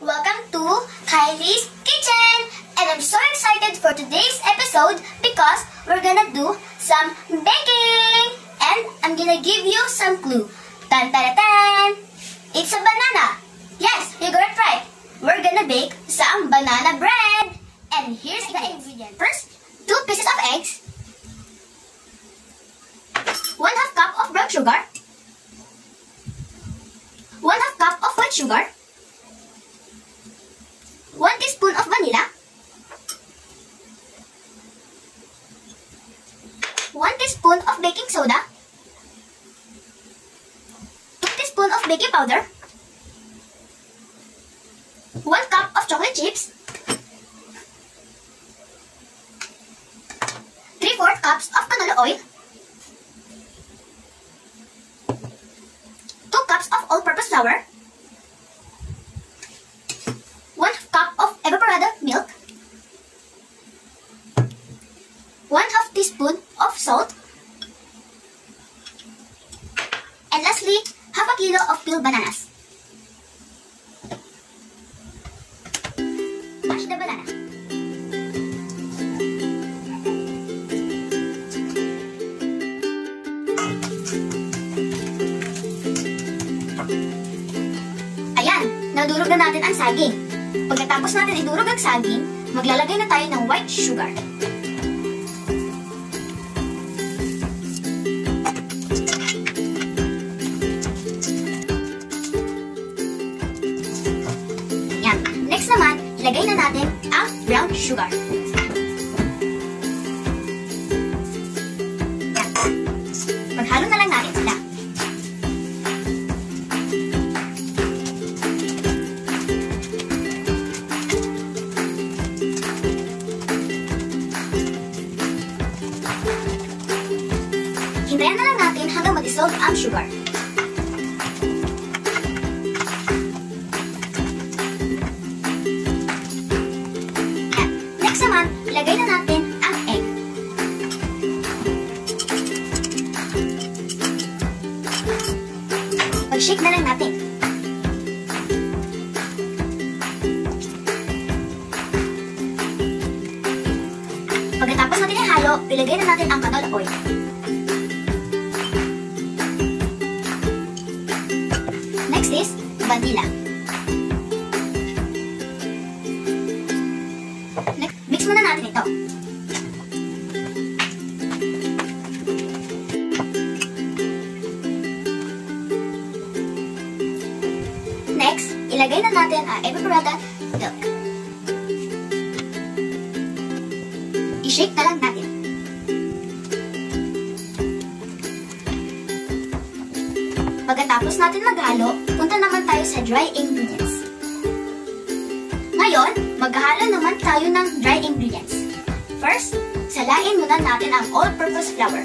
Welcome to Kylie's Kitchen! And I'm so excited for today's episode because we're gonna do some baking! And I'm gonna give you some clue. Tan tan tan! It's a banana! Yes, you got it right! We're gonna bake some banana bread! And here's the ingredients. First, 2 pieces of eggs, 1/2 cup of brown sugar, 1/2 cup of white sugar, 1 teaspoon of vanilla, 1 teaspoon of baking soda, 2 teaspoons of baking powder, 1 cup of chocolate chips, 3/4 cups of canola oil, 2 cups of all-purpose flour, 1 cup of evaporated milk, 1/2 teaspoon of salt, and lastly, 1/2 kilo of peeled bananas. Mash the banana. Ayan, nadurog na natin ang saging. Pagkatapos natin idurog ang saging, maglalagay na tayo ng white sugar. Ayan. Next naman, ilagay na natin ang brown sugar. Ayan. Maghalo na lang natin sila. Hintayin na lang natin hanggang mag-dissolve ang sugar. Ayan. Next naman, ilagay na natin ang egg. Pag-shake na lang natin. Pagkatapos natin ihalo, ilagay na natin ang canola oil. Next is vanilla. Mix muna natin ito. Next, ilagay na natin ang evaporated milk. I-shake na lang natin. Pagkatapos natin maghalo, punta naman tayo sa dry ingredients. Ngayon, maghalo naman tayo ng dry ingredients. First, salain muna natin ang all-purpose flour.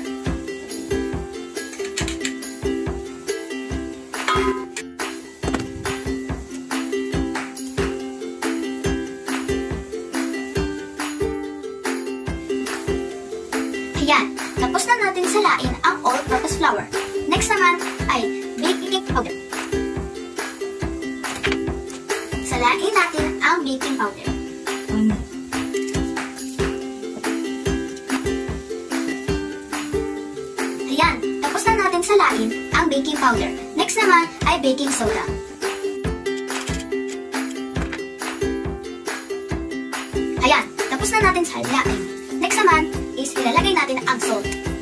Ayan, tapos na natin salain ang all-purpose flour. Next naman ay baking powder. Salain natin ang baking powder. Ayan, tapos na natin salain ang baking powder. Next naman ay baking soda. Ayan, tapos na natin salain. Next naman is ilalagay natin ang salt.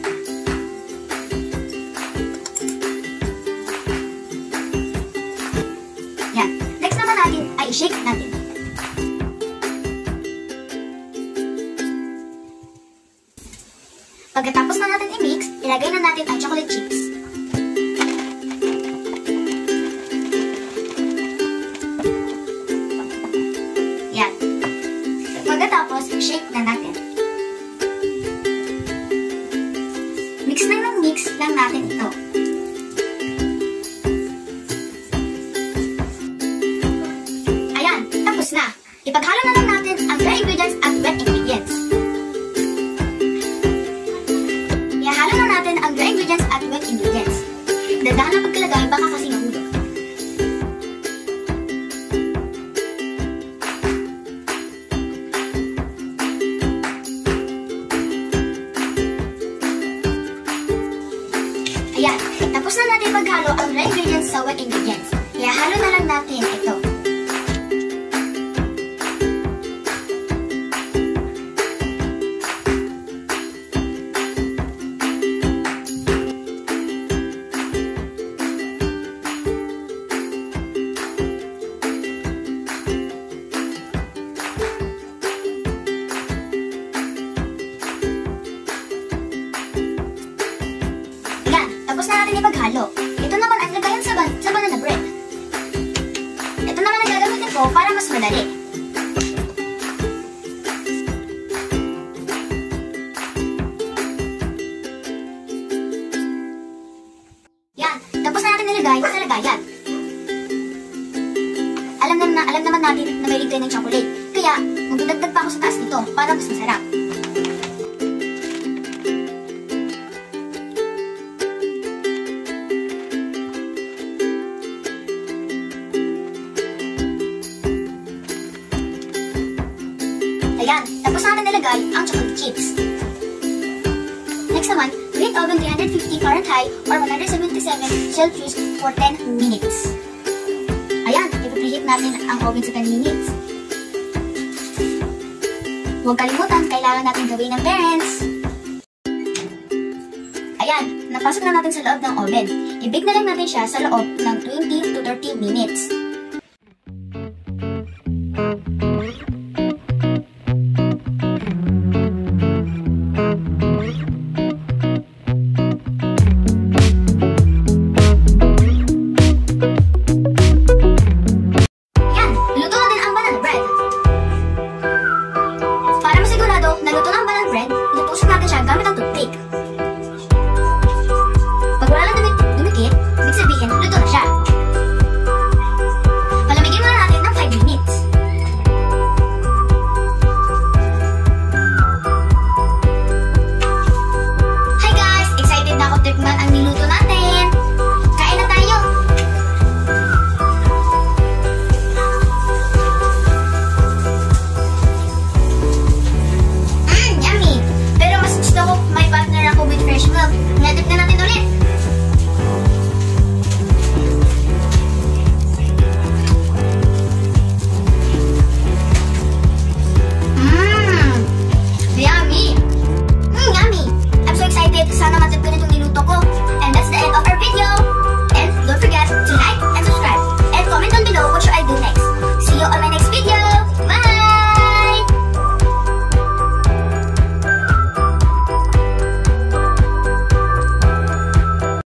Yan. Next naman natin ay i-shake natin. Pagkatapos na natin i-mix, ilagay na natin ang chocolate chips. Yan. Pagkatapos, shake na natin. Mix lang natin ito. Ayan, tapos na. Ipaghalo na lang natin ang dry ingredients at wet ingredients. Ihalo na natin ang dry ingredients at wet ingredients. Dadahan na pagkalagay baka kasi mahulog. tapos na natin maghalo ang dry ingredients sa wet ingredients. Kaya halo na lang natin ito. Tapos na natin ipaghalo. Ito naman ang lagayan sa banana bread. Ito naman ang gagamitin ko para mas madali. Yan. Tapos na natin nilagay sa lagayan. Alam naman natin na may ligay ng chocolate. Kaya, magdadagdag pa ako sa taas nito para mas masarap. Ayan, tapos natin nilagay ang chocolate chips. Next naman, preheat oven 350 Fahrenheit or 177 Celsius for 10 minutes. Ayan, ipipreheat natin ang oven sa 10 minutes. Huwag kalimutan, kailangan natin gawin ng parents. Ayan, napasok na natin sa loob ng oven. I-bake na lang natin siya sa loob ng 20 to 30 minutes.